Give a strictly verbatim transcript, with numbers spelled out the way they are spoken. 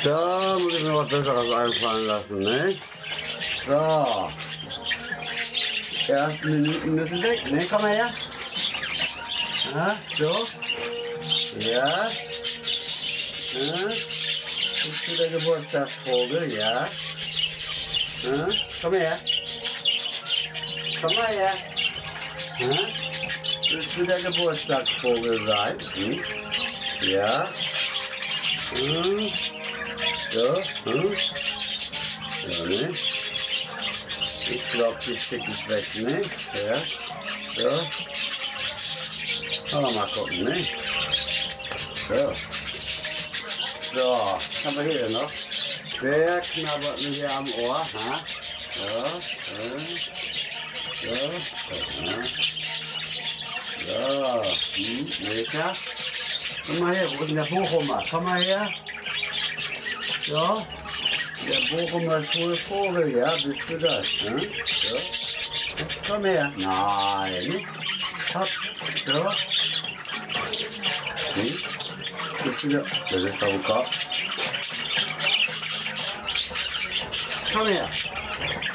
Da muss ich mir was Besseres einfallen lassen, ne? So. Die ersten Minuten müssen weg, ne? Komm mal her. Ja, so. Ja. Ja. Bist du der Geburtstagsvogel, ja? Ja. Komm her. Komm mal her. Ja. Willst du der Geburtstagsvogel sein? Hm? Ja. Hm. So. Hm. Ja, ne? Ich glaube, die schicke ich weg, ne? Ja. So. Mal gucken, ne? So. So. Haben wir hier noch? Wer knabbert mir hier am Ohr? Ha? So. So. So. So. Hm. Lecker. Komm mal her, wo ist denn der Bochumer? Komm mal her. So. Der Bochumer schwule Vogel, ja, bist du das? Ne? So. Komm her. Nein. Hopp. So. Hm. Bist du der? Das ist doch ein Kopf. Komm her.